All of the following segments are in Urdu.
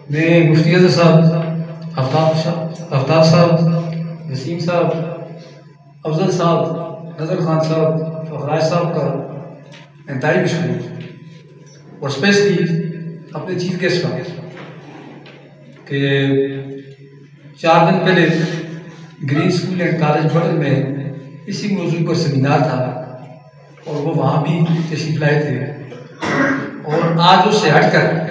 میں مفتی اظہر صاحب، آفتاب صاحب، وسیم صاحب، افضل صاحب، نظر خان صاحب، فخراج صاحب کا انتہائی مشکور اور اسپیشلی اپنے چیف گیسٹ کا کہ 4 دن پہلے گرین اسکول اینڈ کالج بٹن میں اسی موضوع پر سیمینار تھا اور وہ وہاں بھی تشریف لائے تھے، اور آج اس سے ہٹ کر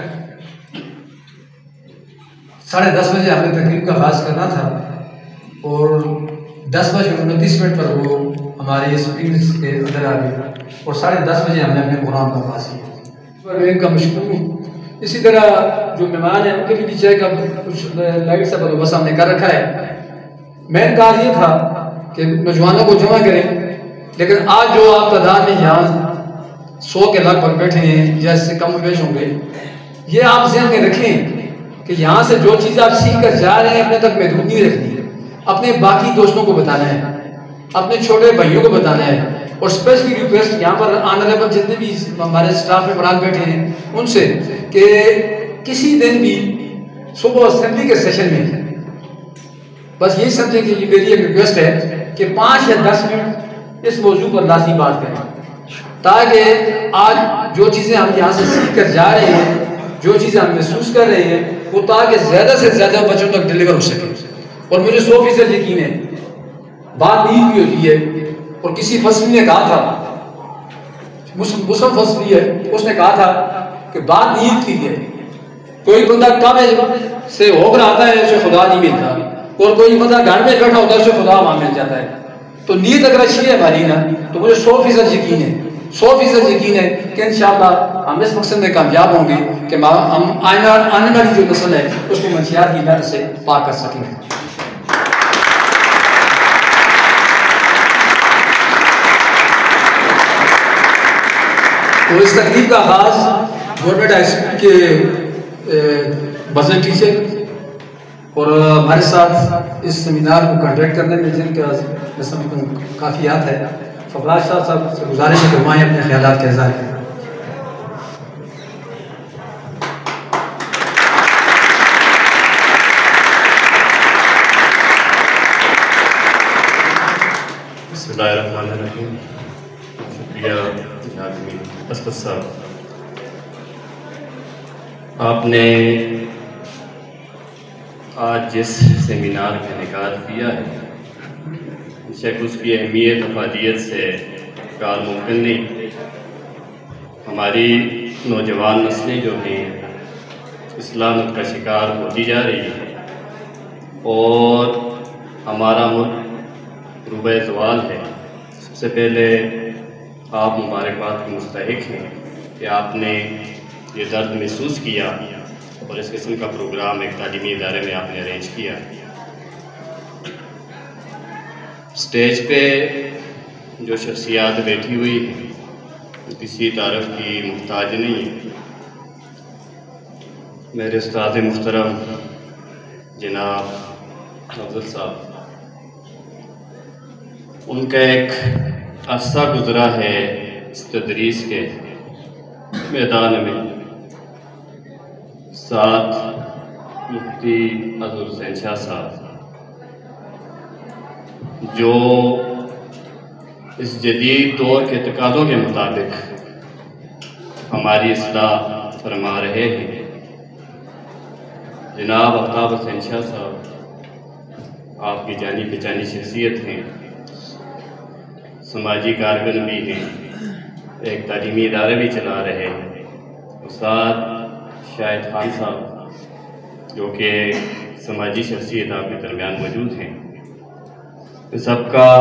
10:30 بجے ہمیں تقریب کا آغاز کرنا تھا اور 10:29 پر وہ ہمارے اسپرنگس کے اندر آ گئے اور 10:30 بجے ہم نے اپنے پروگرام کا آغاز کیا۔ میں ان کا مشکور ہوں۔ اسی طرح جو مہمان ہیں ان کے بھی چاہے کا کچھ لائٹ سا بندوبست ہم نے کر رکھا ہے۔ مین کام یہ تھا کہ نوجوانوں کو جمع کریں، لیکن آج جو آپ تعداد میں یہاں 100 کے لگ بھگ بیٹھے ہیں یا اس سے کم بیش ہوں گے، یہ آپ ذہن میں رکھیں کہ یہاں سے جو چیزیں آپ سیکھ کر جا رہے ہیں اپنے تک محدود نہیں رکھنی، اپنے باقی دوستوں کو بتانا ہے، اپنے چھوٹے بھائیوں کو بتانا ہے، اور اسپیشلی ریکویسٹ یہاں پر آنے والے جتنے بھی ہمارے اسٹاف میں مراد بیٹھے ہیں ان سے کہ کسی دن بھی صبح اسمبلی کے سیشن میں بس یہی سمجھیں کہ یہ میری ایک ریکویسٹ ہے کہ 5 یا 10 منٹ اس موضوع پر لازمی بات کریں، تاکہ آج جو چیزیں ہم یہاں سے سیکھ کر جا رہے ہیں، جو چیزیں ہم محسوس کر رہے ہیں، وہ تاکہ زیادہ سے زیادہ بچوں تک ڈلیور ہو سکے۔ اور مجھے 100% یقین ہے، بات عید بھی ہوتی ہے، اور کسی فصل نے کہا تھا، مسلم فصلی ہے، اس نے کہا تھا کہ بات عید کی ہے، کوئی بندہ کعبے سے ہو کر آتا ہے اسے خدا نہیں ملتا، اور کوئی بندہ گھر میں بیٹھا ہوتا ہے اسے خدا وہاں مل جاتا ہے۔ تو نیت اگر اچھی ہے ہماری نا، تو مجھے 100% یقین ہے، 100% یقین ہے کہ انشاءاللہ ہم اس مقصد میں کامیاب ہوں گے کہ ہم آنے والی جو نسل ہے اس کو منشیات کی لعنت سے پاک کر سکیں گے۔ تو اس تقریب کا آغاز گورنمنٹ ہائی اسکول کے بزنس ٹیچر اور ہمارے ساتھ اس سیمینار کو کنڈکٹ کرنے میں جن کا نسب کافی یاد ہے، فخراج صاحب سے گزارش ہے کہ وہاں اپنے خیالات کا اظہار کریں۔ بسم اللہ الرحمن الرحیم۔ شکریہ جناب اسد صاحب، آپ نے آج جس سیمینار کا انعقاد کیا ہے، شک اس کی اہمیت افادیت سے کار ممکن نہیں۔ ہماری نوجوان نسلیں جو ہیں اسلامت کا شکار ہوتی جا رہی ہے، اور ہمارا ملک روبہ زوال ہے۔ سب سے پہلے آپ مبارکباد کے مستحق ہیں کہ آپ نے یہ درد محسوس کیا اور اس قسم کا پروگرام ایک تعلیمی ادارے میں آپ نے ارینج کیا۔ اسٹیج پہ جو شخصیات بیٹھی ہوئی ہیں کسی تعارف کی محتاج نہیں ہے۔ میرے استاد محترم جناب افضل صاحب، ان کا ایک عرصہ گزرا ہے اس تدریس کے میدان میں، ساتھ مفتی اظہر حسین شاہ صاحب جو اس جدید دور کے تقاضوں کے مطابق ہماری اصلاح فرما رہے ہیں۔ جناب آفتاب حسین شاہ صاحب آپ کی جانی پہچانی شخصیت ہیں، سماجی کارکن بھی ہیں، ایک تعلیمی ادارے بھی چلا رہے ہیں، ساتھ شاہد خان صاحب جو کہ سماجی شخصیت آپ کے درمیان موجود ہیں۔ اس سب کا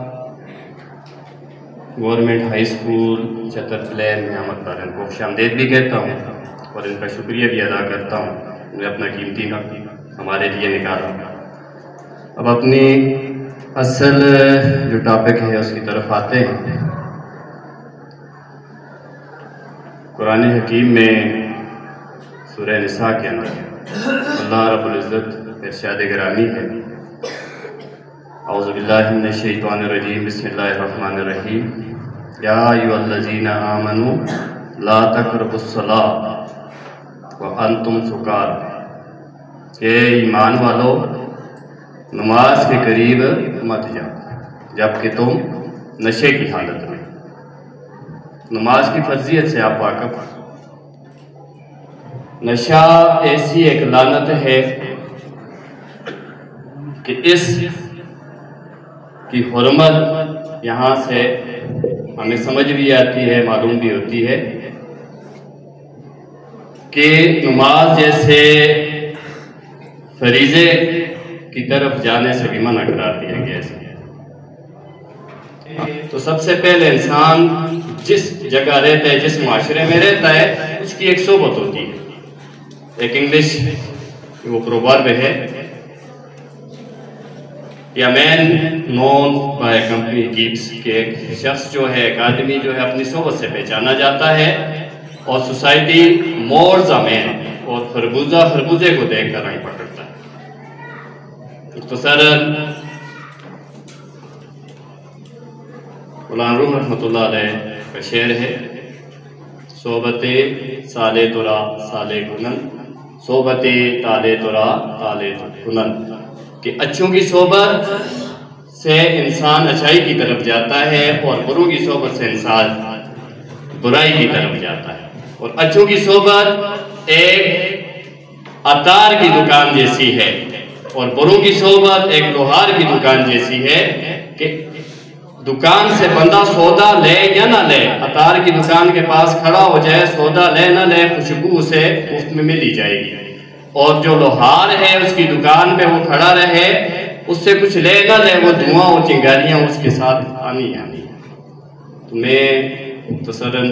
government high school Chattar plain میں احمد بارن کو خوش آمدید بھی کہتا ہوں اور ان کا شکریہ بھی ادا کرتا ہوں، انہوں نے اپنا قیمتی وقت ہمارے لیے نکالا۔ اب اپنی اصل جو ٹاپک ہے اس کی طرف آتے ہیں۔ قرآن حکیم میں سورہ نساء کے اندر اللہ رب العزت ارشاد گرامی ہے، اعوذ باللہ من الشیطان الرجیم، بسم اللہ الرحمن الرحیم، یا ایھا الذین آمنوا لا تقربوا الصلاۃ وانتم سکارى کہ ایمان والو نماز کے قریب مت جاؤ جب کہ تم نشے کی حالت میں۔ نماز کی فرضیت سے آپ واقف ہیں۔ نشہ ایسی ایک لعنت ہے کہ اس کی حرمت یہاں سے ہمیں سمجھ بھی آتی ہے، معلوم بھی ہوتی ہے کہ نماز جیسے فریضے کی طرف جانے سے بھی منع قرار دیا گیا ہے۔ تو سب سے پہلے انسان جس جگہ رہتا ہے، جس معاشرے میں رہتا ہے، اس کی ایک صحبت ہوتی ہے۔ ایک انگلش وہ پروورب ہے یا man known by company keeps, کہ ایک شخص جو ہے، ایک آدمی جو ہے اپنی صحبت سے پہچانا جاتا ہے، اور سوسائٹی مورز اے مین، اور خربوزے کو دیکھ کر نہیں پکڑتا ہے۔ مختصراً مولانا روم رحمۃ اللہ علیہ کا شعر ہے، صحبت سالے ترا سالے گنن، صحبت تالے ترا تالے گنن، کہ اچھوں کی صحبت سے انسان اچھائی کی طرف جاتا ہے، اور بروں کی صحبت سے انسان برائی کی طرف جاتا ہے۔ اور اچھوں کی صحبت ایک عطار کی دکان جیسی ہے، اور بروں کی صحبت ایک لوہار کی دکان جیسی ہے، کہ دکان سے بندہ سودا لے یا نہ لے، عطار کی دکان کے پاس کھڑا ہو جائے، سودا لے نہ لے، خوشبو اسے مفت میں مل ہی جائے گی۔ اور جو لوہار ہے، اس کی دکان پہ وہ کھڑا رہے، اس سے کچھ لے نہ لے، وہ دھواں اور چنگاریاں اس کے ساتھ آنی آنی۔ تو میں مختصراً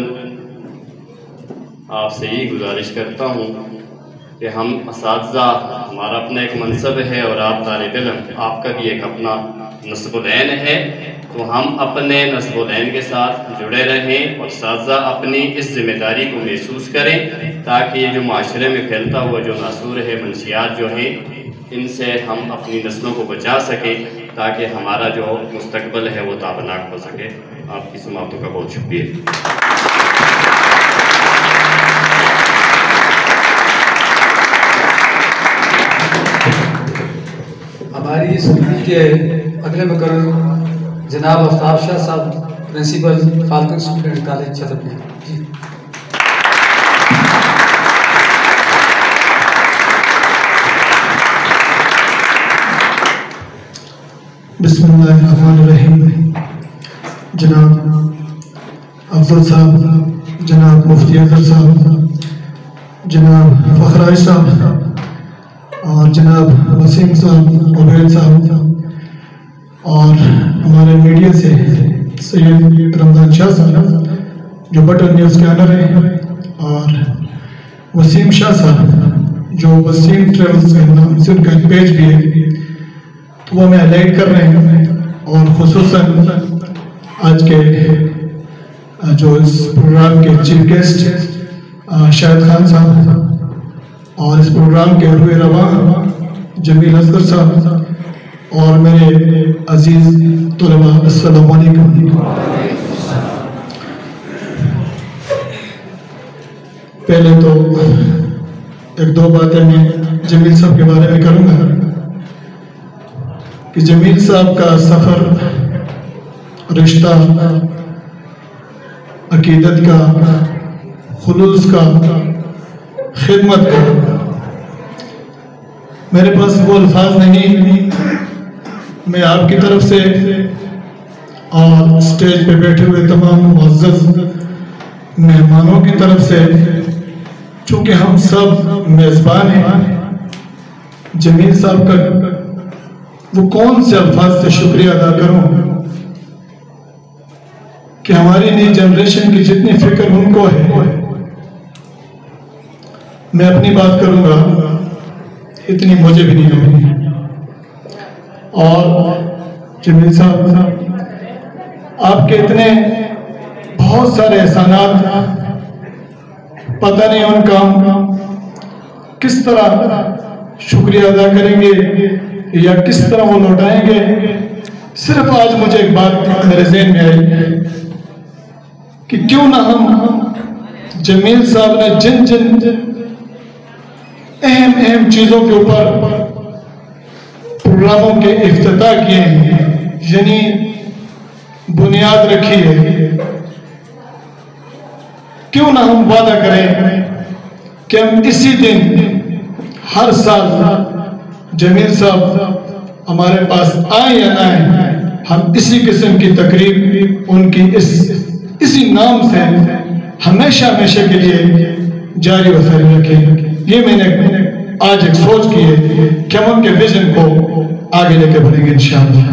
آپ سے یہ گزارش کرتا ہوں کہ ہم اساتذہ، ہمارا اپنا ایک منصب ہے، اور آپ طالب علم، آپ کا بھی ایک اپنا نصب العین ہے، تو ہم اپنے نصب العین کے ساتھ جڑے رہیں، اور اساتذہ اپنی اس ذمہ داری کو محسوس کریں، تاکہ یہ جو معاشرے میں پھیلتا ہوا جو ناسور ہے، منشیات جو ہیں، ان سے ہم اپنی نسلوں کو بچا سکیں، تاکہ ہمارا جو مستقبل ہے وہ تابناک ہو سکے۔ آپ کی سماعتوں کا بہت شکریہ۔ ہماری اس اسکول کے اگلے مقرر جناب Aftab Shah Sahib, principal Falcon student college Chhatarpur. جی بسم اللہ الرحمن الرحیم۔ جناب افضل صاحب، جناب مفتی اظہر صاحب، جناب فخر عائش صاحب، اور جناب وسیم صاحب، عبید صاحب، اور ہمارے میڈیا سے سید رمضان شاہ صاحب جو بٹر نیوز کے آنر ہیں، اور وسیم شاہ صاحب جو وسیم ٹریولز کے نام سے ان کا ایک پیج بھی ہے، تو وہ ہمیں ہائلائٹ کر رہے ہیں، اور خصوصاً آج کے جو اس پروگرام کے چیف گیسٹ شاہد خان صاحب، اور اس پروگرام کے روح رواں جمیل اصغر صاحب، اور میرے عزیز طلباء، السلام علیکم۔ پہلے تو ایک دو باتیں میں جمیل صاحب کے بارے میں کروں گا کہ جمیل صاحب کا سفر، رشتہ، عقیدت کا، خلوص کا، خدمت کا، میرے پاس وہ الفاظ نہیں، میں آپ کی طرف سے اور اسٹیج پہ بیٹھے ہوئے تمام معزز مہمانوں کی طرف سے، چونکہ ہم سب میزبان ہیں، جمیل صاحب کا وہ کون سے الفاظ سے شکریہ ادا کروں کہ ہماری نئی جنریشن کی جتنی فکر ان کو ہے، میں اپنی بات کروں گا اتنی مجھے بھی نہیں ہوگی۔ اور جمیل صاحب، آپ کے اتنے بہت سارے احسانات، پتہ نہیں ان کا ہم کس طرح شکریہ ادا کریں گے یا کس طرح وہ لوٹائیں گے۔ صرف آج مجھے ایک بات میرے ذہن میں آئی کہ کیوں نہ ہم جمیل صاحب نے جن अहम चीज़ों के ऊपर प्रोग्रामों के इफ्तिताह किए हैं, यानी बुनियाद रखी है। क्यों ना हम वादा करें कि हम इसी दिन हर साल जमील साहब हमारे पास आए या ना आए, हम इसी किस्म की तकरीब उनकी इसी नाम से हमेशा हमेशा के लिए जारी व जारी रखें। ये मैंने आज एक सोच की है कि हम उनके विजन को आगे लेके बढ़ेंगे इंशाअल्लाह।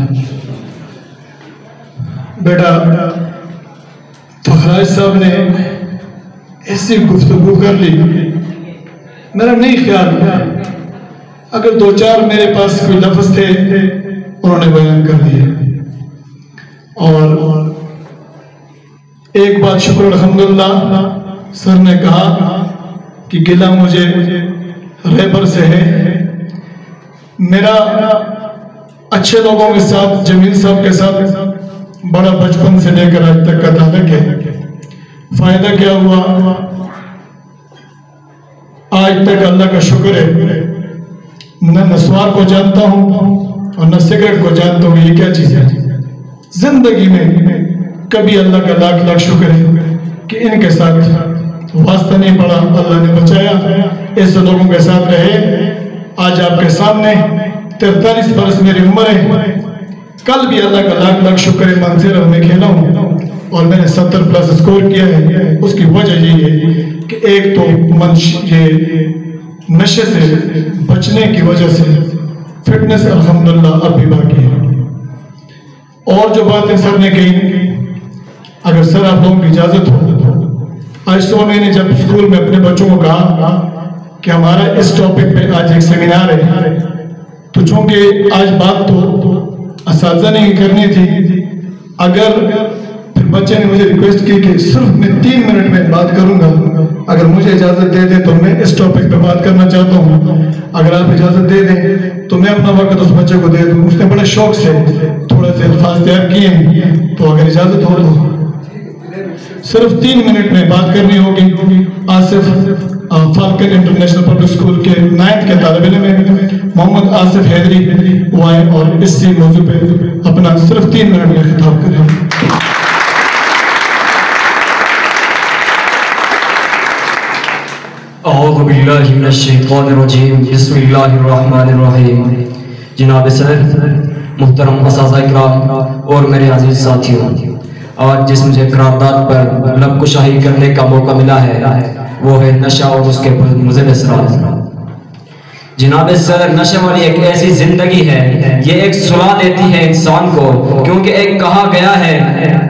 बेटा फखराज साहब ने ऐसी गुफ्तगू कर ली, मेरा नहीं ख्याल अगर 2-4 मेरे पास कोई लफ्ज़ थे उन्होंने बयान कर दिए। और एक बात शुक्र अल्हम्दुलिल्लाह सर ने कहा कि गिला मुझे रेबर से है। मेरा अच्छे लोगों के साथ, जमील साहब के साथ बड़ा बचपन से लेकर आज तक का ताल्लुक है। फायदा क्या हुआ, आज तक अल्लाह का शुक्र है न नस्वार को जानता हूँ और न सिगरेट को जानता हूँ ये क्या चीज़ है। जिंदगी में कभी अल्लाह का लाख लाख शुक्र है कि इनके साथ वास्ता नहीं पड़ा, अल्लाह ने बचाया, ऐसे लोगों के साथ रहे। आज आपके सामने 43 बरस मेरी उम्र है, कल भी अल्लाह का लाख लाख शुक्र है मंजिल में खेला हूँ और मैंने 70+ स्कोर किया है। उसकी वजह यही है कि एक तो ये नशे से बचने की वजह से फिटनेस अल्हम्दुलिल्लाह अब भी बाकी है। और जो बातें सर ने कही, अगर सर आप लोगों की इजाज़त हो, आज सुबह मैंने जब स्कूल में अपने बच्चों को कहा कि हमारा इस टॉपिक पे आज एक सेमिनार है, तो चूंकि आज बात तो असातिज़ा ने ही करनी थी, अगर फिर बच्चे ने मुझे रिक्वेस्ट की कि सिर्फ मैं 3 मिनट में बात करूंगा, अगर मुझे इजाज़त दे दें तो मैं इस टॉपिक पे बात करना चाहता हूँ। अगर आप इजाज़त दे दें तो मैं अपना वक्त उस बच्चे को दे दूँ। उसने बड़े शौक से थोड़े से अल्फाज तैयार किए हैं, तो अगर इजाज़त हो तो सिर्फ 3 मिनट में बात करनी होगी। Asif Falcon international public school के 9th के तालिब इल्म में मोहम्मद आसिफ हैदरी वो आए और इसी मौजू पे अपना सिर्फ 3 मिनट में खिताब करें। औज़ु बिल्लाहि मिनश शैतानिर रजीम, बिस्मिल्लाहिर रहमानिर रहीम। जनाब सदर, मुहतरम असातिज़ा इकराम और मेरे अजीज साथियों, आज जिस मुझे करारदाद पर लबकुशाही करने का मौका मिला है वो है नशा और उसके मुज़िल असरार। जनाब सदर, नशे वाली एक ऐसी जिंदगी है, ये एक सुला देती है इंसान को, क्योंकि एक कहा गया है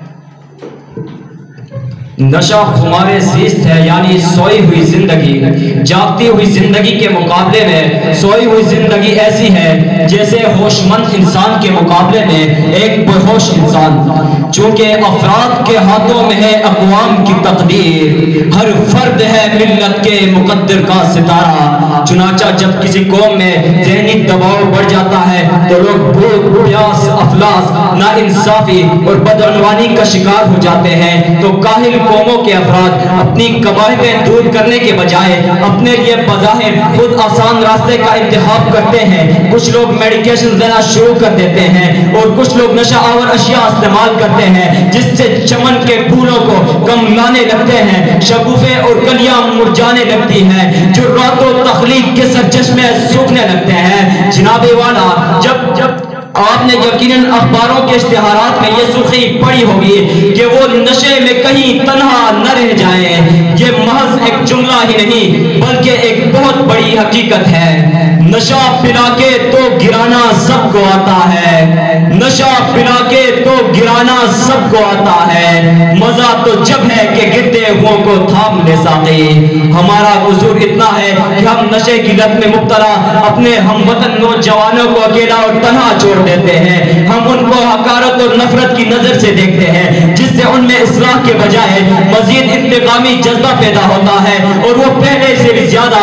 नशा खुमारे ज़िस्त है, यानी सोई हुई जिंदगी। जागती हुई जिंदगी के मुकाबले में सोई हुई जिंदगी ऐसी है जैसे होशमंद इंसान के मुकाबले में एक बेहोश इंसान। चूंकि अफराद के हाथों में है अक़वाम की तकदीर, हर फर्द है मिल्लत के मुक़द्दर का सितारा। चुनाचा जब किसी कौम में ज़हनी दबाव बढ़ जाता है तो लोग भूख, प्यास, अफलास, नाइंसाफी और बदअनवानी का शिकार हो जाते हैं। तो काहिल कौमों के अफराद अपनी कमाइयां दूर करने के बजाय अपने लिए बज़ाहिर खुद आसान रास्ते का इंतखाब करते हैं। कुछ लोग मेडिकेशन देना शुरू कर देते हैं और कुछ लोग नशा आवर अशिया इस्तेमाल करते हैं, जिससे चमन के फूलों को कम लाने लगते हैं, शगुफे और कलियां मुरझाने लगती हैं, जो रातों तखलीक के सरचश में सूखने लगते हैं। जनाबे वाला, जब आपने यकीनन अखबारों के इश्तिहारात में ये सुर्खी पढ़ी होगी कि वो नशे में कहीं तन्हा न रह जाए। ये महज एक जुमला ही नहीं बल्कि एक बहुत बड़ी हकीकत है। नशा पिला के तो गिराना सबको आता है, नशा पिला के तो गिराना सबको आता है। मजा तो जब है कि गिरते हुओं को थाम ले साक़ी। हमारा कसूर इतना है कि हम नशे की लत में मुब्तला अपने हमवतन नौजवानों को अकेला और तन्हा छोड़ देते हैं। हम उनको हकारत और नफरत की नजर से देखते हैं, जिससे उनमें इस्लाह के बजाय मजीद इंतकामी जज्बा पैदा होता है और वो पहले से भी ज्यादा इस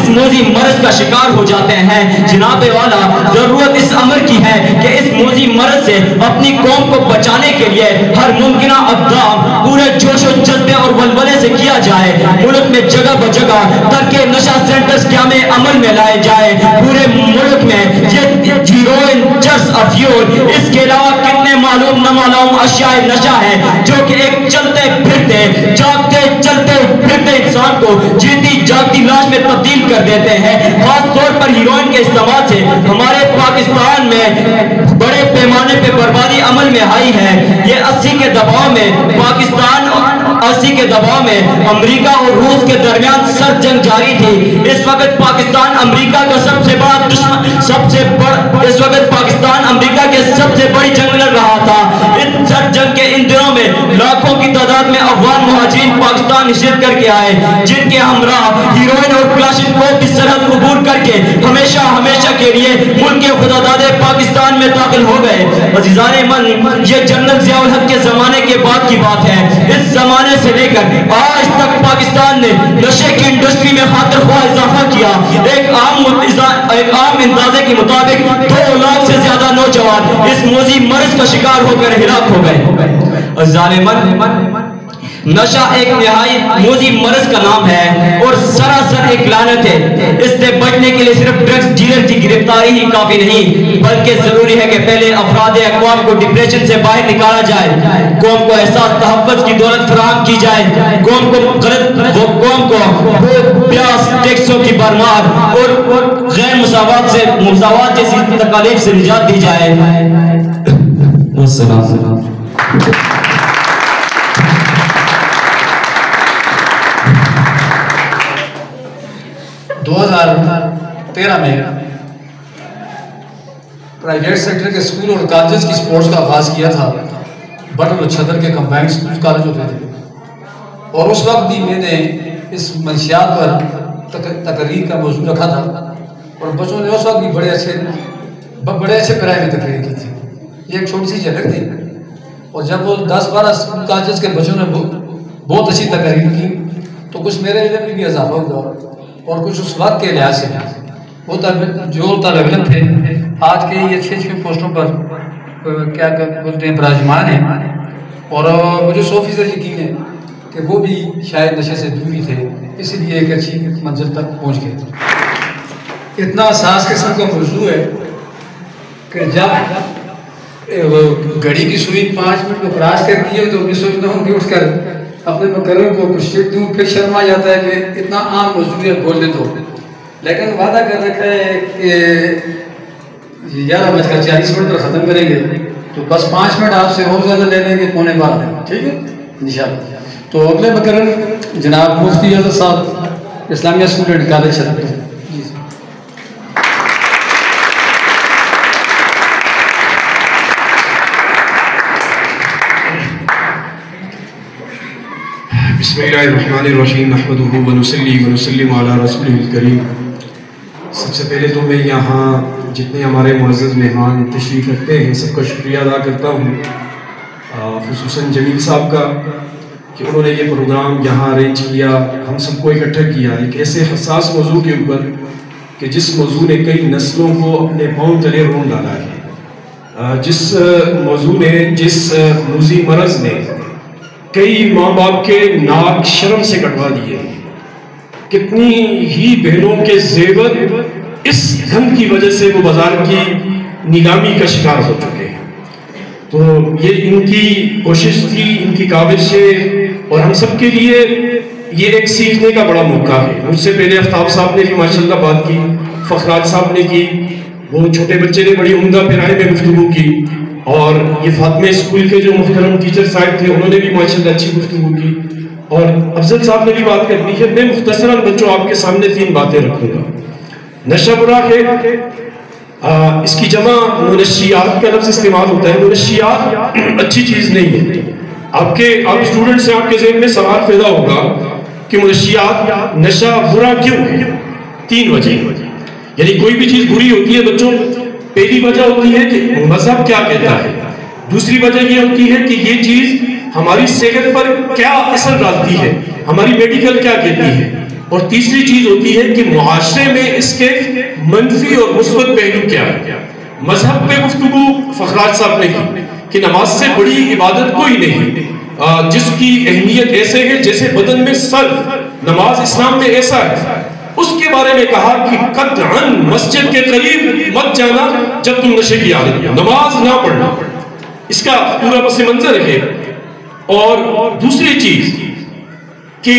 موذی مرض کا شکار ہو جاتے ہیں۔ جناب والا ضرورت اس امر کی ہے کہ اس موذی مرض سے اپنی قوم کو بچانے کے لیے ہر ممکنہ اقدام پورے جوش و جذبے اور ولولے سے کیا جائے۔ ملک میں جگہ بجگہ ترک نشہ سینٹرز قیام عمل میں لائے جائے۔ پورے ملک میں یہ ہیروئن، چرس، افیون، اس کے علاوہ کتنے معلوم نامعلوم اشیاء نشہ ہے جو کہ ایک چلتے پھرتے جاگتے چلتے پھرتے انسان کو جیتی جاگتی لاش میں تبدیل کر دیتے ہیں۔ خاص طور پر ہیروئن کے استعمال سے ہمارے پاکستان میں بڑے پیمانے پہ بربادی عمل میں آئی ہے۔ یہ 80 کے دباؤ میں پاکستان 80 کے دباؤ میں امریکہ اور روس کے درمیان سخت جنگ جاری تھی۔ اس وقت پاکستان امریکہ کا سب سے بڑا دشمن، اس وقت پاکستان امریکہ کے سب سے بڑی جنگ لڑ رہا تھا۔ اس سخت جنگ کے ان دنوں میں لاکھوں کی تعداد میں افغان مہاجرین پاکستان ہجرت کر کے آئے، جن کے ہمراہ ہیروئن اور کلاشنکوف کی سرحد عبور کر کے ہمیشہ ہمیشہ کے لیے ملک کے خدا دادے پاکستان میں داخل ہو گئے۔ عزیزان من، یہ جنرل ضیاء الحق کے زمانے کے بعد کی بات ہے۔ اس زمانے سے لے کر آج تک پاکستان نے نشے کی انڈسٹری میں خاطر خواہ اضافہ کیا۔ ایک عام اندازے کے مطابق 2 لاکھ سے زیادہ نوجوان اس موذی مرض کا شکار ہو کر ہلاک ہو گئے۔ عزیزان من، نشہ ایک نہایت موذی مرض کا نام ہے اور سراسر ایک لعنت ہے۔ اس سے بچنے کے لیے صرف ڈرگز ڈیلر کی گرفتاری ہی کافی نہیں، بلکہ ضروری ہے کہ پہلے افراد اقوام کو ڈپریشن سے باہر نکالا جائے، قوم کو احساس تحفظ کی دولت فراہم کی جائے، قوم کو پیاس، ٹیکسوں کی بھرمار اور غیر مساوات جیسی تکالیف سے نجات دی جائے۔ والسلام۔ 2013 میں پرائیویٹ سیکٹر کے اسکول اور کالجز کی سپورٹس کا آغاز کیا تھا۔ بٹل اور چھدر کے کمبائنڈ اسکول کالج ہوتے تھے، اور اس وقت بھی میں نے اس منشیات پر تقریر کا موضوع رکھا تھا، اور بچوں نے اس وقت بھی بڑے اچھے پیرائی میں تقریر کی تھی۔ یہ ایک چھوٹی سی جھلک تھی، اور جب وہ 10-12 اسکول کالجز کے بچوں نے بہت اچھی تقریر کی تو کچھ میرے علم میں بھی اضافہ ہوا، اور کچھ اس وقت کے لحاظ سے وہ جو طالب علم تھے آج کے یہ اچھے پوسٹوں پر کیا بولتے ہیں براجمان ہیں، اور مجھے 100% یقین ہے کہ وہ بھی شاید نشے سے دور ہی تھے، اسی لیے ایک اچھی منزل تک پہنچ گئے۔ اتنا حساس قسم کا موضوع ہے کہ جب گھڑی کی سوئی 5 منٹ کو کراس کرتی ہے تو میں سوچتا ہوں کہ اٹھ کر اپنے مقرر کو کچھ دوں، پھر شرم آ جاتا ہے کہ اتنا عام موضوع ہے بول دیں تو، لیکن وعدہ کر رکھا ہے کہ 11:40 پر ختم کریں گے، تو بس 5 منٹ آپ سے اور زیادہ لے لیں گے، 11:15، ٹھیک ہے انشاءاللہ۔ تو اگلے مقرر جناب مفتی اظہر صاحب، اسلامیہ اسٹوڈنٹ کالج چھترپور۔ بسم اللہ الرحمن الرحیم، نحمدہ ونصلی ونسلم علی رسولہ الکریم۔ سب سے پہلے تو میں یہاں جتنے ہمارے معزز مہمان تشریف رکھتے ہیں سب کا شکریہ ادا کرتا ہوں، خصوصاً جمیل صاحب کا کہ انہوں نے یہ پروگرام یہاں ارینج کیا، ہم سب کو اکٹھا کیا ایک ایسے حساس موضوع کے اوپر کہ جس موضوع نے کئی نسلوں کو اپنے پاؤں تلے رون ڈالا ہے، جس موضوع نے، جس موذی مرض نے کئی ماں باپ کے ناک شرم سے کٹوا دیے، کتنی ہی بہنوں کے زیور اس دھن کی وجہ سے وہ بازار کی نیلامی کا شکار ہو چکے ہیں۔ تو یہ ان کی کوشش تھی، ان کی کاوش ہے، اور ہم سب کے لیے یہ ایک سیکھنے کا بڑا موقع ہے۔ مجھ سے پہلے آفتاب صاحب نے بھی ماشاءاللہ بات کی، فخراج صاحب نے کی، وہ چھوٹے بچے نے بڑی عمدہ پیرائی میں گفتگو کی، اور یہ فاطمہ اسکول کے جو محترم ٹیچر صاحب تھے انہوں نے بھی ماشاءاللہ اچھی گفتگو کی، اور افضل صاحب نے بھی بات کرنی ہے۔ میں مختصراً بچوں آپ کے سامنے 3 باتیں رکھوں گا۔ نشہ برا ہے، اس کی جمع منشیات کا لفظ استعمال ہوتا ہے۔ منشیات اچھی چیز نہیں ہے۔ آپ اسٹوڈنٹ سے آپ کے ذہن میں سوال پیدا ہوگا کہ منشیات، نشہ برا کیوں ہے؟ 3 وجہ، یعنی کوئی بھی چیز بری ہوتی ہے بچوں، پہلی وجہ ہوتی ہے کہ مذہب کیا کہتا ہے، دوسری وجہ یہ ہوتی ہے کہ یہ چیز ہماری صحت پر کیا اثر ڈالتی ہے، ہماری میڈیکل کیا کہتی ہے، اور تیسری چیز ہوتی ہے کہ معاشرے میں اس کے منفی اور مثبت پہلو کیا ہے۔ مذہب پہ گفتگو فخراج صاحب نے کی کہ نماز سے بڑی عبادت کوئی نہیں، جس کی اہمیت ایسے ہے جیسے بدن میں سر، نماز اسلام میں ایسا ہے۔ اس کے بارے میں کہا کہ قطعاً مسجد کے قریب مت جانا جب تم نشے کی عادت میں، نماز نہ پڑھنا، اس کا پورا پس منظر ہے۔ اور دوسری چیز کہ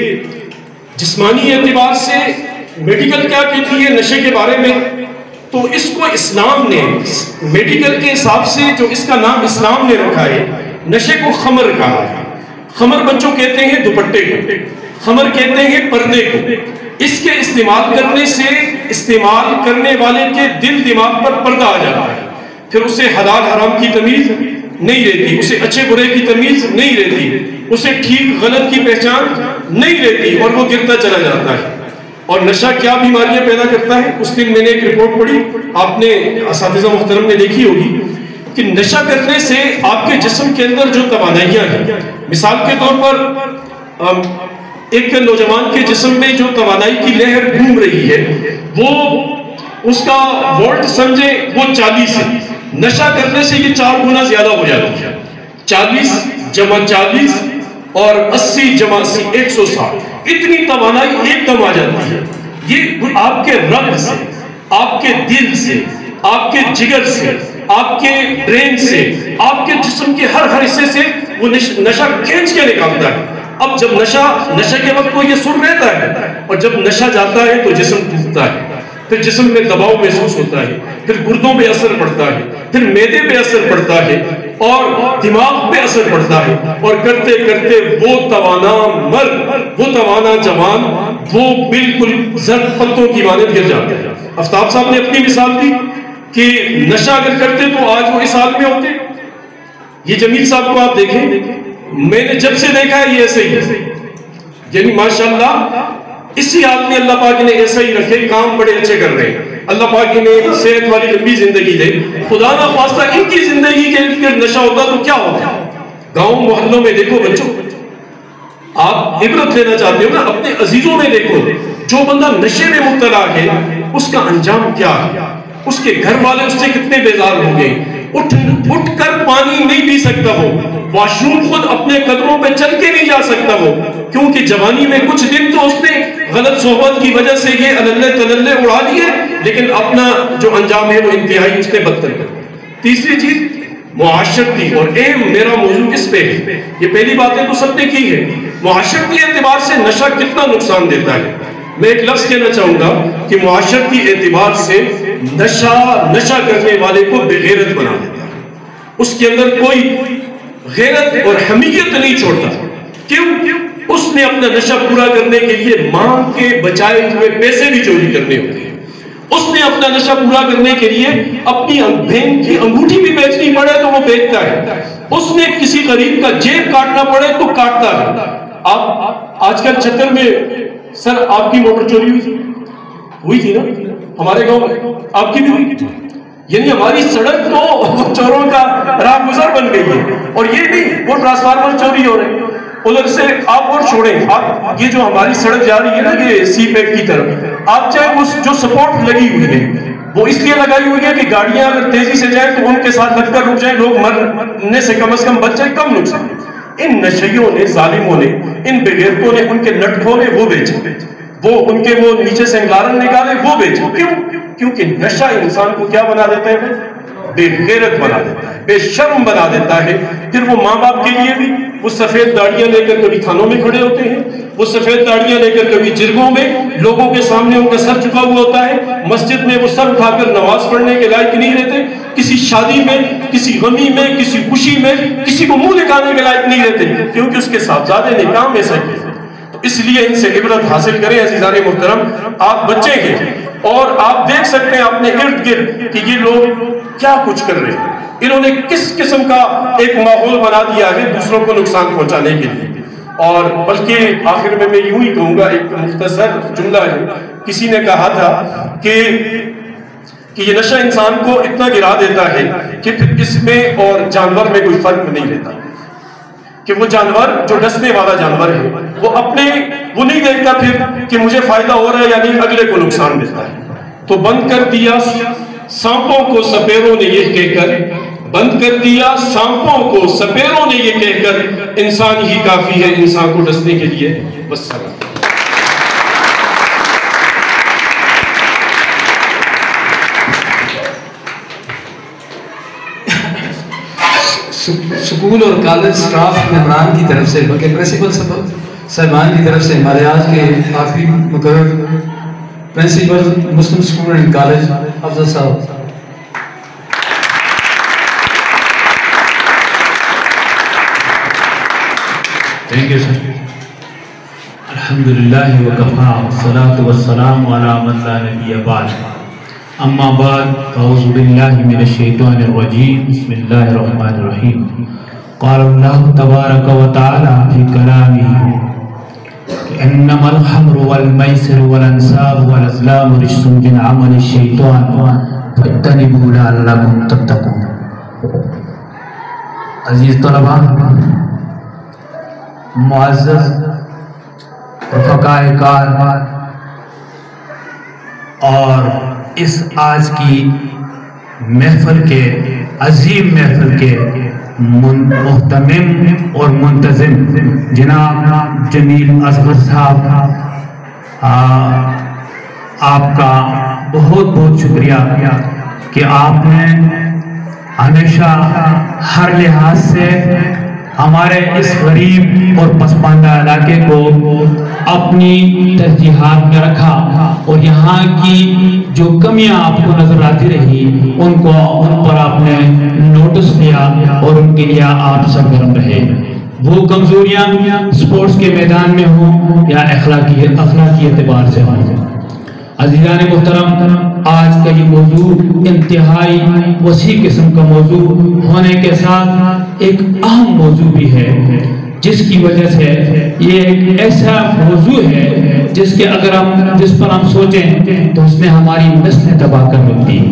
جسمانی اعتبار سے میڈیکل کیا کہتی ہے نشے کے بارے میں، تو اس کو اسلام نے میڈیکل کے حساب سے جو اس کا نام اسلام نے رکھا ہے، نشے کو خمر کہا ہے۔ خمر بچوں کہتے ہیں دوپٹے کو، خمر کہتے ہیں پردے کو۔ اس کے استعمال کرنے سے استعمال کرنے والے کے دل دماغ پر پردہ آ جاتا ہے، پھر اسے حلال حرام کی تمیز نہیں رہتی، اسے اچھے برے کی تمیز نہیں رہتی، اسے ٹھیک غلط کی پہچان نہیں رہتی، اور وہ گرتا چلا جاتا ہے۔ اور نشہ کیا بیماریاں پیدا کرتا ہے؟ اس دن میں نے ایک رپورٹ پڑھی، آپ نے اساتذہ محترم نے دیکھی ہوگی، کہ نشہ کرنے سے آپ کے جسم کے اندر جو توانائیاں ہیں، مثال کے طور پر ایک نوجوان کے جسم میں جو توانائی کی لہر گھوم رہی ہے، وہ اس کا وولٹ سمجھے وہ 40 ہے، نشہ کرنے سے یہ 4 گنا زیادہ ہو جاتی ہے۔ 40 جمع 40 اور 80 جمع 80 160، اتنی توانائی ایک دم آ جاتی ہے۔ یہ آپ کے رگ سے، آپ کے دل سے، آپ کے جگر سے، آپ کے برین سے، آپ کے جسم کے ہر حصے سے وہ نشہ کھینچ کے نکالتا ہے۔ اب جب نشہ کے وقت کو یہ سر رہتا ہے، اور جب نشہ جاتا ہے تو جسم ٹوٹتا ہے، پھر جسم میں دباؤ محسوس ہوتا ہے، پھر گردوں پہ اثر پڑتا ہے، پھر معدے پہ اثر پڑتا ہے، اور دماغ پہ اثر پڑتا ہے، اور کرتے کرتے وہ توانا مرد، وہ توانا جوان، وہ بالکل زرد پتوں کی مانند گر جاتا ہے۔ آفتاب صاحب نے اپنی مثال دی کہ نشہ اگر کرتے تو آج وہ اس حال میں ہوتے۔ یہ جمیل صاحب کو آپ دیکھیں، میں نے جب سے دیکھا ہے یہ ایسے ہی ہے، یعنی ماشاءاللہ اسی حال میں اللہ پاک نے ایسا ہی رکھے، کام بڑے اچھے کر رہے ہیں، اللہ پاک نے صحت والی لمبی زندگی دے۔ خدا نہ خواستہ ان کی زندگی کے اندر نشہ ہوتا تو کیا ہوتا؟ گاؤں محلوں میں دیکھو بچوں، آپ عبرت لینا چاہتے ہو نا، اپنے عزیزوں میں دیکھو، جو بندہ نشے میں مبتلا ہے اس کا انجام کیا ہے، اس کے گھر والے اس سے کتنے بیزار ہوں گے، اٹھ کر پانی نہیں پی سکتا وہ، واش روم خود اپنے قدموں پہ چل کے نہیں جا سکتا وہ، کیونکہ جوانی میں کچھ دن تو اس نے غلط صحبت کی وجہ سے یہ اللے تللے اڑا لیے، لیکن اپنا جو انجام ہے وہ انتہائی اس نے بدتر کر دیا۔ تیسری چیز معاشرتی، اور اہم میرا موضوع اس پہ ہے، یہ پہلی باتیں تو سب نے کی ہے، معاشرتی اعتبار سے نشہ کتنا نقصان دیتا ہے۔ میں ایک لفظ کہنا چاہوں گا کہ معاشرتی اعتبار سے نشہ کرنے والے کو بے غیرت بنا دیتا ہے، اس کے اندر کوئی غیرت اور حمیت نہیں چھوڑتا۔ کیوں؟ اس نے اپنا نشہ پورا کرنے کے لیے ماں کے بچائے ہوئے پیسے بھی چوری کرنے ہوتے ہیں، اس نے اپنا نشہ پورا کرنے کے لیے اپنی بہن کی انگوٹھی بھی بیچنی پڑے تو وہ بیچتا ہے، اس نے کسی غریب کا جیب کاٹنا پڑے تو کاٹتا ہے۔ آپ آج کل چھتر میں، سر آپ کی موٹر چوری ہوئی تھی نا ہمارے گاؤں میں، آپ کی بھی ہوئی، یعنی ہماری سڑک تو چوروں کا راہ گزر بن گئی ہے۔ اور یہ نہیں وہ ٹرانسفارمر چوری ہو رہے ہیں ادھر سے، آپ اور چھوڑیں، آپ یہ جو ہماری سڑک جا رہی ہے نا یہ سی پیک کی طرف، آپ چاہے وہ جو سپورٹ لگی ہوئی ہے وہ اس لیے لگائی ہوئی ہے کہ گاڑیاں اگر تیزی سے جائیں تو ان کے ساتھ لگ کر رک جائیں، لوگ مرنے سے کم از کم بچ جائیں، کم نقصان۔ ان نشیوں نے، ظالموں نے، ان بغیرتوں نے ان کے نٹ کھولے وہ بیچے، وہ ان کے وہ نیچے سے انگارن نکالے وہ بیچے۔ کیوں؟ کیونکہ نشہ انسان کو کیا بنا دیتا ہے؟ بے غیرت بنا دیتا ہے، بے شرم بنا دیتا ہے۔ پھر وہ ماں باپ کے لیے بھی وہ سفید داڑیاں لے کر کبھی تھانوں میں کھڑے ہوتے ہیں، وہ سفید داڑیاں لے کر کبھی جرگوں میں لوگوں کے سامنے ان کا سر جھکا ہوا ہوتا ہے، مسجد میں وہ سر اٹھا کر نماز پڑھنے کے لائق نہیں رہتے، کسی شادی میں، کسی غمی میں، کسی خوشی میں کسی کو منہ دکھانے کے لائق نہیں رہتے، کیونکہ اس کے صاحبزادے نے کام ایسا کیا۔ تو اس لیے ان سے عبرت حاصل کریں عزیزان محترم۔ آپ بچے ہیں اور آپ دیکھ سکتے ہیں اپنے ارد گرد کہ یہ لوگ کیا کچھ کر رہے ہیں، انہوں نے کس قسم کا ایک ماحول بنا دیا ہے دوسروں کو نقصان پہنچانے کے لیے۔ اور بلکہ آخر میں یوں ہی کہوں گا، ایک مختصر جملہ ہے، کسی نے کہا تھا کہ یہ نشہ انسان کو اتنا گرا دیتا ہے کہ پھر اس میں اور جانور میں کوئی فرق نہیں رہتا، کہ وہ جانور جو ڈسنے والا جانور ہے وہ اپنے وہ نہیں دیکھتا پھر کہ مجھے فائدہ ہو رہا ہے یا نہیں، اگلے کو نقصان دیتا ہے۔ تو بند کر دیا سانپوں کو سپیروں نے یہ کہہ کر، بند کر دیا سانپوں کو سپیروں نے یہ کہہ کر، انسان ہی کافی ہے انسان کو ڈسنے کے لیے۔ بس سلام۔ سکول اور کالج سٹاف ممبران کی طرف سے بلکہ پرنسپل صاحبان کی طرف سے ہمارے آج کے آخری مقرر پرنسپل مسلم school and college Afzal Sahib. Thank you sir. الحمدللہ وکفا والصلاة والسلام علی من لا نبی بعد، اما بعد اعوذ باللہ من الشیطان الرجیم، بسم اللہ الرحمن الرحیم۔ قال اللہ تبارک و تعالی فی کلامہ انما الخمر والمیسر والانصاب والازلام رجس من عمل الشیطان فاجتنبوه لعلکم تتقون۔ عزیز طلباء، معزز رفقائے کار اور اس آج کی محفل کے عظیم محفل کے محتمم اور منتظم جناب جمیل اصغر صاحب، آپ کا بہت بہت شکریہ کہ آپ نے ہمیشہ ہر لحاظ سے ہمارے اس غریب اور پسماندہ علاقے کو اپنی ترجیحات میں رکھا اور یہاں کی جو کمیاں آپ کو نظر آتی رہی ان پر آپ نے نوٹس لیا اور ان کے لیے آپ سرگرم رہے۔ وہ کمزوریاں سپورٹس کے میدان میں ہوں یا اخلاقی اعتبار سے ہوں۔ عزیزان محترم، آج کا یہ موضوع انتہائی وسیع قسم کا موضوع ہونے کے ساتھ ایک اہم موضوع بھی ہے، جس کی وجہ سے یہ ایک ایسا موضوع ہے جس پر ہم سوچیں تو اس نے ہماری نسلیں تباہ کر رکھ دی۔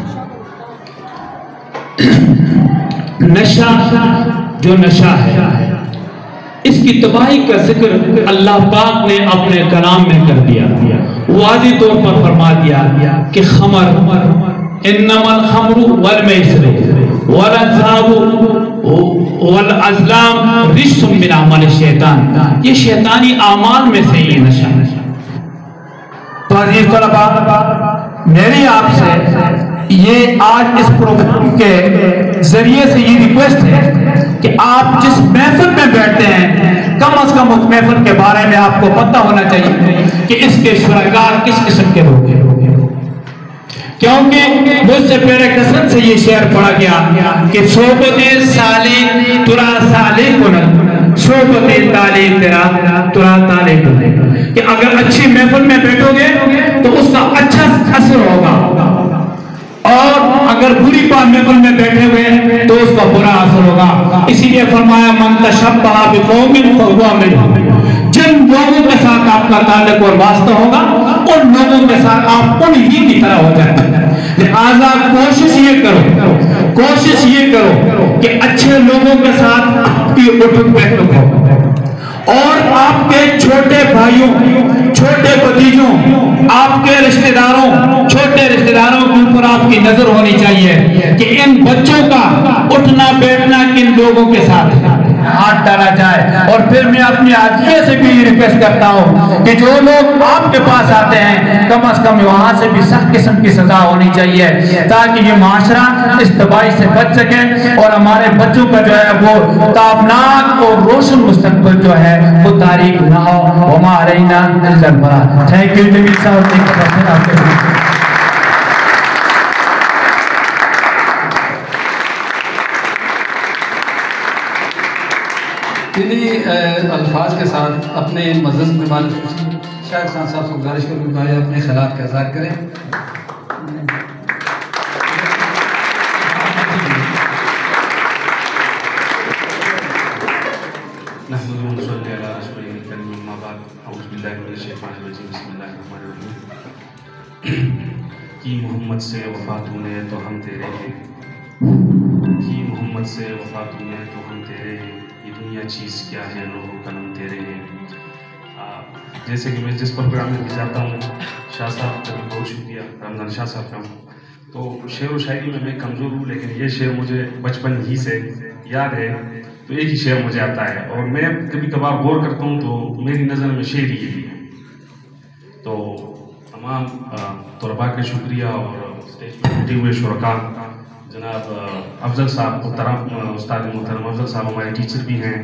نشہ جو نشہ ہے، اس کی تباہی کا ذکر اللہ پاک نے اپنے کلام میں کر دیا، واضح طور پر فرما دیا کہ خمر، انما الخمر والمیسر والانصاب والازلام رجس من عمل الشیطان، یہ شیطانی اعمال میں سے یہ نشہ۔ تو عزیز طلباء، میری آپ سے یہ آج اس پروگرام کے ذریعے سے یہ ریکویسٹ ہے کہ آپ جس محفل میں بیٹھتے ہیں کم از کم اس محفل کے بارے میں آپ کو پتہ ہونا چاہیے کہ اس کے شرکاء کس قسم کے لوگ ہیں، کیونکہ مجھ سے پہلے کثرت سے یہ شعر پڑھا گیا کہ صحبت صالح ترا صالح کن، صحبت طالح ترا طالح کن، کہ اگر اچھی محفل میں بیٹھو گے تو اس کا اچھا اثر ہوگا، اور اگر بری محفل میں بیٹھے ہوئے تو اس کا برا اثر ہوگا۔ اسی لیے فرمایا من تشبہ بقوم فہو منہم، جن لوگوں کے ساتھ آپ کا تعلق اور واسطہ ہوگا ان لوگوں کے ساتھ آپ ان ہی کی طرح ہو جائیں۔ لہذا کوشش یہ کرو کہ اچھے لوگوں کے ساتھ آپ کی اٹھک بیٹھک ہو، اور آپ کے چھوٹے بھائیوں، چھوٹے بھتیجوں، آپ کے رشتہ داروں، چھوٹے رشتہ داروں کے اوپر آپ کی نظر ہونی چاہیے کہ ان بچوں کا اٹھنا بیٹھنا کن لوگوں کے ساتھ ہاتھ ڈالا جائے۔ اور پھر میں اپنی عادیہ سے بھی ریکویسٹ کرتا ہوں کہ جو لوگ آپ کے پاس آتے ہیں کم از کم وہاں سے بھی سخت قسم کی سزا ہونی چاہیے، تاکہ یہ معاشرہ اس تباہی سے بچ سکے اور ہمارے بچوں کا جو ہے وہ تابناک اور روشن مستقبل جو ہے وہ تاریخ نہ ہو۔ وما علینا الا البلاغ۔ تھینک یو جمیل صاحب۔ انہی الفاظ کے ساتھ اپنے معزز مہمان شاہد خان صاحب سے گزارش کروں گا اپنے خیالات کا اظہار کریں۔ کی محمد سے وفا تُونے تو ہم تیرے ہیں، کی محمد سے وفا تُونے تو ہم تیرے ہیں، یہ دنیا چیز کیا ہے، لوح و قلم تیرے ہیں۔ جیسے کہ میں جس پروگرام میں بھی جاتا ہوں شاہ صاحب کا بھی بہت شکریہ، رمضان شاہ صاحب کا ہوں. تو شعر و شاعری میں کمزور ہوں، لیکن یہ شعر مجھے بچپن ہی سے یاد ہے، تو ایک ہی شعر مجھے آتا ہے اور میں کبھی کبھار غور کرتا ہوں تو میری نظر میں شعر ہی ہے. تو تمام طلباء کا شکریہ اور اسٹیج پہ بیٹھے ہوئے شرکاء، جناب افضل صاحب محترم، استاد محترم افضل صاحب ہمارے ٹیچر بھی ہیں،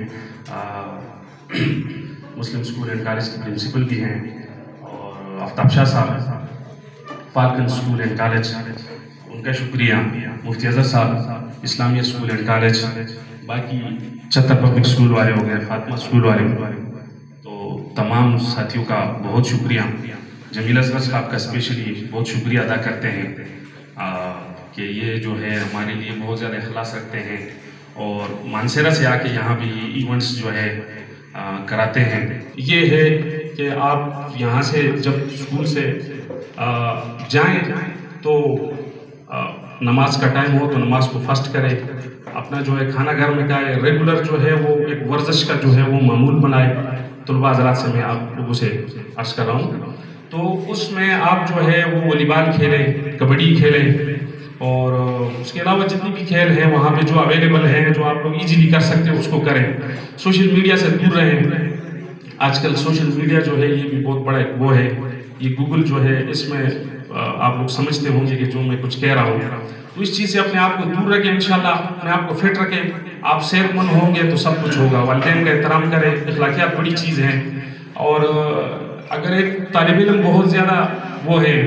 مسلم اسکول اینڈ کالج کے پرنسپل بھی ہیں، اور Aftab Shah Sahib Falcon school and college, ان کا شکریہ، مفتی اظہر صاحب اسلامیہ اسکول اینڈ کالج، باقی چتر پبلک اسکول والے ہو گئے، فاطمہ اسکول والے ہو گئے. تو تمام ساتھیوں کا بہت شکریہ. جمیل اصغر صاحب کا اسپیشلی بہت شکریہ ادا کرتے ہیں کہ یہ جو ہے ہمارے لیے بہت زیادہ اخلاص رکھتے ہیں اور مانسیرا سے آ کے یہاں بھی ایونٹس جو ہے کراتے ہیں. یہ ہے کہ آپ یہاں سے جب اسکول سے جائیں تو نماز کا ٹائم ہو تو نماز کو فاسٹ کرے، اپنا جو ہے کھانا گھر میں کھائے، ریگولر جو ہے وہ ایک ورزش کا جو ہے وہ معمول بنائے. طلباء حضرات سے میں آپ لوگوں سے عرض کر رہا ہوں، تو اس میں آپ جو ہے وہ والی بال کھیلیں، کبڈی کھیلیں، اور اس کے علاوہ جتنی بھی کھیل ہیں وہاں پہ جو اویلیبل ہیں، جو آپ لوگ ایزیلی کر سکتے ہیں اس کو کریں. سوشل میڈیا سے دور رہیں. آج کل سوشل میڈیا جو ہے یہ بھی بہت بڑا ایک وہ ہے، یہ گوگل جو ہے اس میں آپ لوگ سمجھتے ہوں گے کہ جو میں کچھ کہہ رہا ہوں، تو اس چیز سے اپنے آپ کو دور رکھیں. انشاءاللہ اپنے آپ کو فٹ رکھیں. آپ صحت مند ہوں گے تو سب کچھ ہوگا. والدین کا احترام کریں. اخلاقیات بڑی چیز ہیں، اور اگر ایک طالب علم بہت زیادہ وہ ہے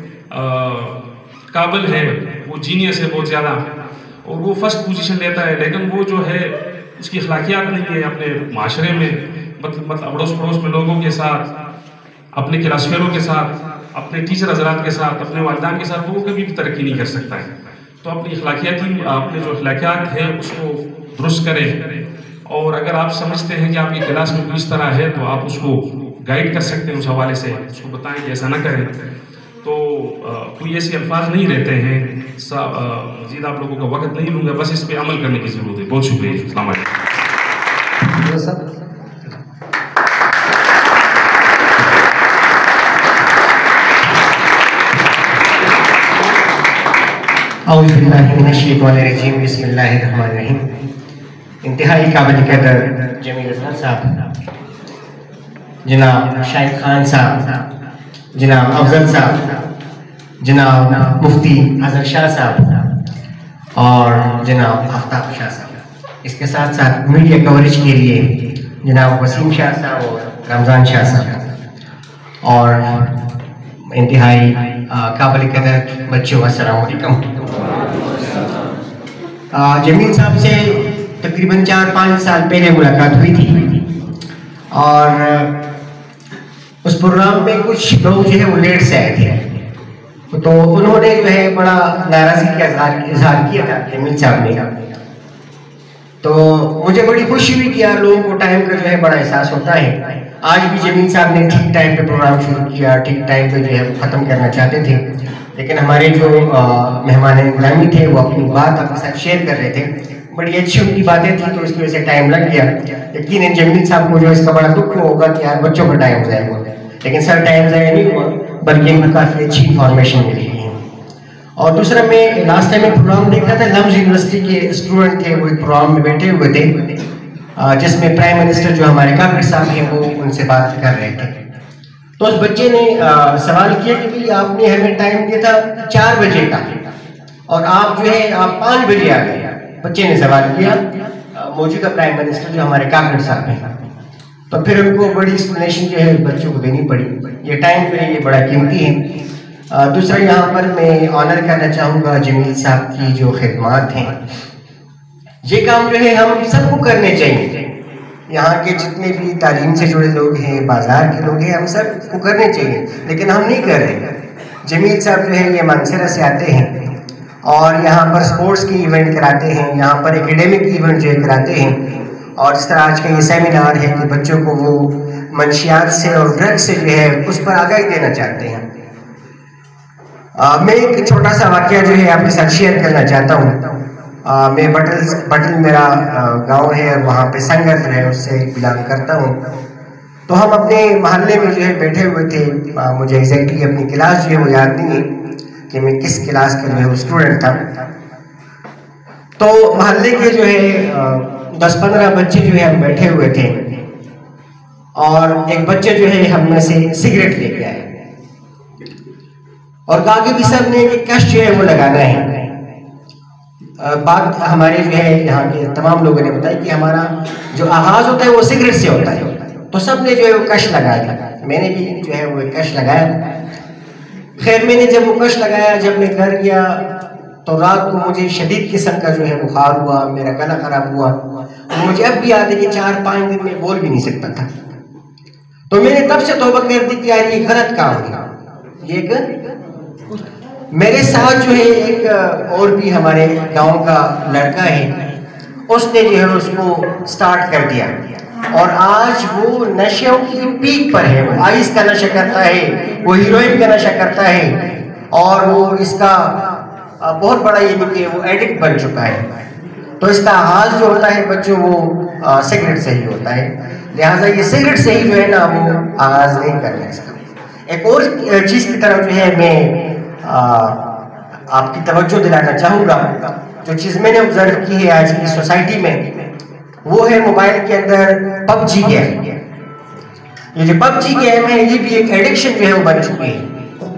قابل ہے، وہ جینیس ہے بہت زیادہ، اور وہ فرسٹ پوزیشن لیتا ہے، لیکن وہ جو ہے اس کی اخلاقیات نہیں ہے اپنے معاشرے میں، مطلب اڑوس پڑوس میں لوگوں کے ساتھ، اپنے کلاس فیلو کے ساتھ، اپنے ٹیچر حضرات کے ساتھ، اپنے والدین کے ساتھ، وہ کبھی بھی ترقی نہیں کر سکتا ہے. تو اپنی اپنے جو اخلاقیات ہیں اس کو درست کریں. اور اگر آپ سمجھتے ہیں کہ آپ کی کلاس میں کس طرح ہے تو آپ اس کو گائیڈ کر سکتے ہیں، اس حوالے سے اس کو بتائیں کہ ایسا نہ کریں. تو کوئی ایسے الفاظ نہیں رہتے ہیں. مزید آپ لوگوں کا وقت نہیں لوں گا، بس اس پہ عمل کرنے کی ضرورت ہے. بہت شکریہ. السلام علیکم. اعوذ باللہ من الشیطان الرجیم. بسم اللہ الرحمن الرحیم. انتہائی قابل قدر جمیل اصغر صاحب، جناب شاہد خان صاحب، جناب افضل صاحب، جناب مفتی اظہر شاہ صاحب اور جناب آفتاب شاہ صاحب، اس کے ساتھ ساتھ میڈیا کوریج کے لیے جناب وسیم شاہ صاحب اور رمضان شاہ صاحب، اور انتہائی قابل قدر بچوں. السلام علیکم. جمیل صاحب سے تقریباً 4-5 سال پہلے ملاقات ہوئی تھی، اور اس پروگرام میں کچھ لوگ جو ہے وہ لیٹ سے آئے تھے، تو انہوں نے جو ہے بڑا ناراضگی کا اظہار کیا تھا جمیل صاحب نے. تو مجھے بڑی خوشی ہوئی کہ یار لوگوں کو ٹائم کا جو ہے بڑا احساس ہوتا ہے. آج بھی جمیل صاحب نے ٹھیک ٹائم پہ پروگرام شروع کیا، ٹھیک ٹائم پہ جو ہے ختم کرنا چاہتے تھے، لیکن ہمارے جو مہمان گرامی تھے وہ اپنی بات اپنے ساتھ شیئر کر رہے تھے. بڑی اچھی ان کی باتیں تھیں تو اس کی وجہ سے ٹائم لگ گیا. یقیناً جمیل صاحب کو جو اس کا بڑا دکھ ہوگا کہ یار بچوں کا ٹائم ضائع ہوا، لیکن سر ٹائم ضائع نہیں ہوا، بلکہ ان کو کافی اچھی انفارمیشن ملی ہے. اور دوسرا میں لاسٹ ٹائم ایک پروگرام دیکھ رہا تھا، لمز یونیورسٹی کے اسٹوڈنٹ تھے، وہ ایک پروگرام میں بیٹھے ہوئے تھے جس میں پرائم منسٹر جو ہمارے کاکڑ صاحب ہیں وہ ان سے بات کر رہے تھے. تو اس بچے نے سوال کیا کہ بھائی آپ نے ہمیں ٹائم دیا تھا 4 بجے کا اور آپ جو ہے آپ 5 بجے آ گئے. بچے نے سوال کیا موجودہ پرائم منسٹر جو ہمارے کاکڑ صاحب ہیں. تو پھر ان کو بڑی ایکسپلینیشن جو ہے بچوں کو دینی پڑی. یہ ٹائم جو ہے یہ بڑا قیمتی ہے. دوسرا یہاں پر میں آنر کرنا چاہوں گا جمیل صاحب کی جو خدمات ہیں. یہ کام جو ہے ہم سب کو کرنے چاہیے. یہاں کے جتنے بھی تعلیم سے جڑے لوگ ہیں، بازار کے لوگ ہیں، ہم سب کو کرنے چاہیے، لیکن ہم نہیں کر رہے. جمیل صاحب جو ہے یہ مانسیرا سے آتے ہیں اور یہاں پر سپورٹس کی ایونٹ کراتے ہیں، یہاں پر ایکیڈیمک ایونٹ جو ہے کراتے ہیں. اور اس طرح آج کا یہ سیمینار ہے کہ بچوں کو وہ منشیات سے اور ڈرگ سے جو ہے اس پر آگاہی دینا چاہتے ہیں. میں ایک چھوٹا سا واقعہ جو ہے آپ کے ساتھ شیئر کرنا چاہتا ہوں. میں بٹل میرا گاؤں ہے، وہاں پہ سنگر جو ہے اس سے بلانگ کرتا ہوں. تو ہم اپنے محلے میں جو ہے بیٹھے ہوئے تھے، مجھے ایگزیکٹلی اپنی کلاس جو ہے وہ یاد نہیں ہے کہ میں کس کلاس کا جو ہے وہ اسٹوڈنٹ تھا. تو محلے کے جو ہے 10-15 بچے جو ہے ہم بیٹھے ہوئے تھے، اور ایک بچے جو ہے ہم میں سے سگریٹ لے کے آئے اور کہا کہ سر نے ایک کش جو ہے وہ لگانا ہے. بات ہمارے جو ہے یہاں کے تمام لوگوں نے بتایا کہ ہمارا جو آغاز ہوتا ہے وہ سگریٹ سے ہوتا ہے. تو سب نے جو ہے وہ کش لگا دیا، میں نے بھی جو ہے وہ کش لگایا. خیر میں نے جب وہ کش لگایا، جب میں گھر گیا تو رات کو مجھے شدید قسم کا جو ہے بخار ہوا، میرا گلا خراب ہوا، اور مجھے اب بھی یاد ہے کہ 4-5 دن میں بول بھی نہیں سکتا تھا. تو میں نے تب سے توبہ کر دی کہ یار یہ غلط کام ہے. میرے ساتھ جو ہے ایک اور بھی ہمارے گاؤں کا لڑکا ہے، اس نے جو ہے اس کو سٹارٹ کر دیا، اور آج وہ نشوں کی پیک پر ہے. وہ آئس کا نشہ کرتا ہے، وہ ہیروئن کا نشہ کرتا ہے، اور وہ اس کا بہت بڑا یہ کہ وہ ایڈکٹ بن چکا ہے. تو اس کا آغاز جو ہوتا ہے بچوں وہ سگریٹ سے ہی ہوتا ہے. لہٰذا یہ سگریٹ سے ہی جو ہے نا وہ آغاز نہیں کرنا ہے اس کا. ایک اور چیز کی طرف جو ہے میں آپ کی توجہ دلانا چاہوں گا. جو چیز میں نے آبزرو کی ہے آج کی سوسائٹی میں، وہ ہے موبائل کے اندر پب جی گیم. یہ جو پب جی گیم ہے یہ بھی ایک ایڈکشن جو ہے وہ بن چکی ہے.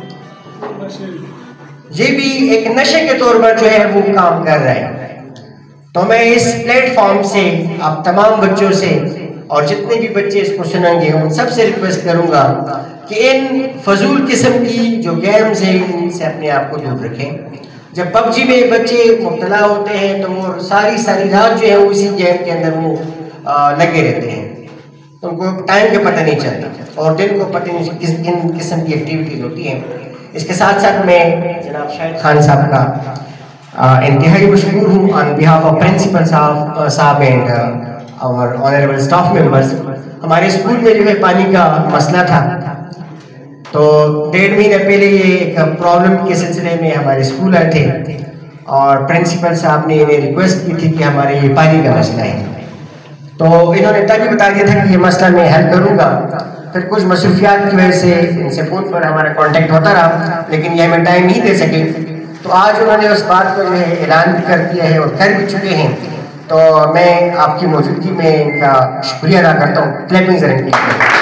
یہ بھی ایک نشے کے طور پر جو ہے وہ کام کر رہا ہے. تو میں اس پلیٹ فارم سے آپ تمام بچوں سے اور جتنے بھی بچے اس کو سنیں گے ان سب سے ریکویسٹ کروں گا کہ ان فضول قسم کی جو گیمز ہیں ان سے اپنے آپ کو دور رکھیں. جب پب جی میں بچے مبتلا ہوتے ہیں تو وہ ساری رات جو ہے اسی گیم کے اندر وہ لگے رہتے ہیں. ان کو ٹائم کا پتہ نہیں چلتا اور دن کو پتہ نہیں کن قسم کی ایکٹیویٹیز ہوتی ہیں. اس کے ساتھ ساتھ میں جناب شاہد خان صاحب کا انتہائی مشکور ہوں on behalf of principal Sahib and اور آنریبل اسٹاف ممبرس. ہمارے اسکول میں جو ہے پانی کا مسئلہ تھا، تو 1.5 مہینے پہلے یہ ایک پرابلم کے سلسلے میں ہمارے اسکول آئے تھے اور پرنسپل صاحب نے انہیں ریکویسٹ کی تھی کہ ہمارے یہ پانی کا مسئلہ ہے. تو انہوں نے تبھی بتا دیا تھا کہ یہ مسئلہ میں حل کروں گا. پھر کچھ مصروفیات کی وجہ سے ان سے فون پر ہمارا کانٹیکٹ ہوتا رہا، لیکن یہ ہمیں ٹائم نہیں دے سکے. تو آج انہوں نے اس بات کو جو ہے اعلان بھی کر دیا ہے اور کر بھی چکے ہیں. تو میں آپ کی موجودگی میں ان کا شکریہ ادا کرتا ہوں. کلیپنگ ذرا کی.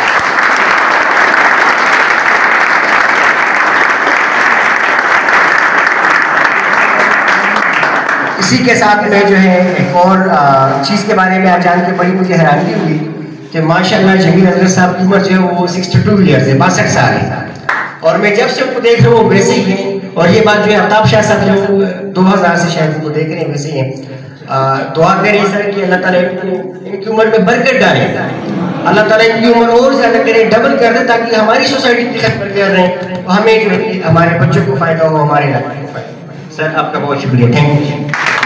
اسی کے ساتھ میں جو ہے ایک اور چیز کے بارے میں آپ جان کے بڑی مجھے حیرانی ہوئی کہ ماشاءاللہ جمیل حضرت صاحب کی عمر جو ہے وہ 62 ایئرز ہے، 62 سال ہے، اور میں جب سے ان کو دیکھ رہا ہوں وہ ویسے ہی ہیں. اور یہ بات جو ہے آفتاب شاہ صاحب جو 2000 سے شاید ان کو دیکھ رہے ہیں ویسے ہی ہیں. دعا کریں سر کہ اللہ تعالیٰ ان کی عمر میں برکت ڈالے، اللہ تعالیٰ ان کی عمر اور زیادہ کرے، ڈبل کر دے، تاکہ ہماری سوسائٹی کی خدمت کر رہے ہیں، ہمیں جو ہے ہمارے بچوں کو فائدہ ہو، ہمارے علاقے کو فائدہ ہو. سر آپ کا بہت شکریہ. Thank you.